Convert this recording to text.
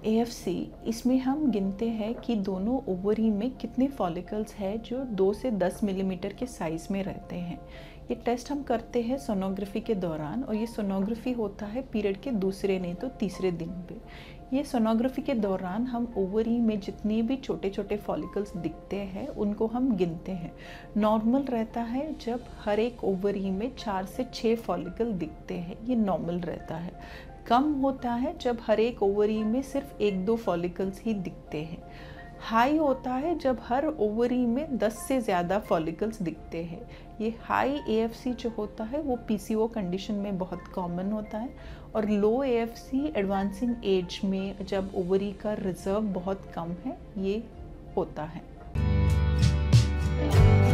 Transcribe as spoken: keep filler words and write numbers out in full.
ए F सी, इसमें हम गिनते हैं कि दोनों ओवरी में कितने फॉलिकल्स हैं जो दो से दस मिलीमीटर के साइज़ में रहते हैं। ये टेस्ट हम करते हैं सोनोग्राफी के दौरान, और ये सोनोग्राफी होता है पीरियड के दूसरे नहीं तो तीसरे दिन पे। ये सोनोग्राफी के दौरान हम ओवरी में जितने भी छोटे छोटे फॉलिकल्स दिखते हैं उनको हम गिनते हैं। नॉर्मल रहता है जब हर एक ओवरी में चार से छः फॉलिकल दिखते हैं, ये नॉर्मल रहता है। कम होता है जब हर एक ओवरी में सिर्फ एक दो फॉलिकल्स ही दिखते हैं। हाई होता है जब हर ओवरी में दस से ज़्यादा फॉलिकल्स दिखते हैं। ये हाई ए एफ सी जो होता है वो पी सी ओ कंडीशन में बहुत कॉमन होता है, और low A F C advancing age में जब ओवरी का रिजर्व बहुत कम है ये होता है।